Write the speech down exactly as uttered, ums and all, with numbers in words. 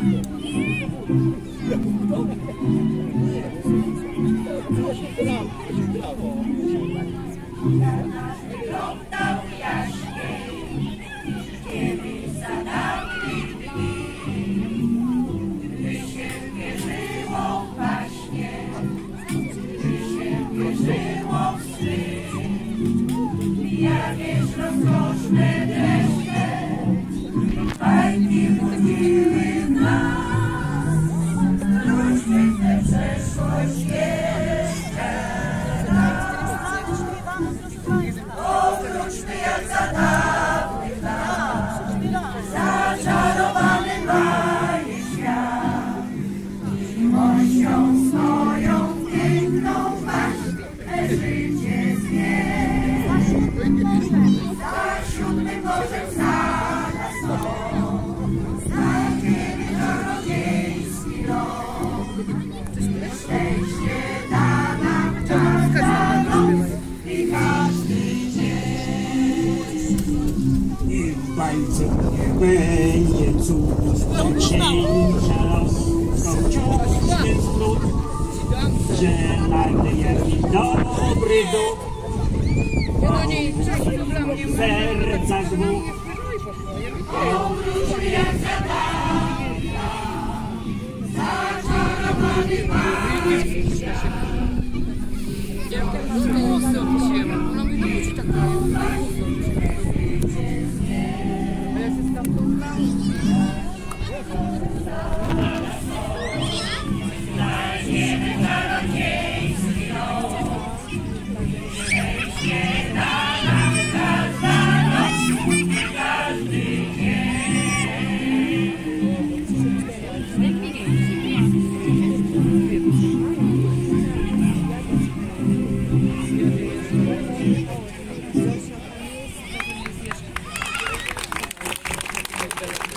Wyglądał jaśniej, kiedy za nami gdy się wierzyło w baśnie, gdy się wierzyło w sny. Jakieś rozkoszne deszcze bajki budziły w nas. Wróćmy tę przeszłość jeszcze raz. Powróćmy jak za dawnych lat, zaczarowany bajny świat. Miłością swoją piękną masz życie zmień. Za siódmym morzem sada są, za ziemi czarodziejski rok. Szczęście da nam każda noc i każdy dzień. Niech w bajce nie będzie cud, to księcia to wciąż jest trud, że nagle jakiś dobry duch w sercach dwóch. Powróćmy jak za dawnych lat, zaczarowany bajny świat. Znajdziemy czarodziejski rok. Szczęście da nam każda noc i każdy dzień. Thank you.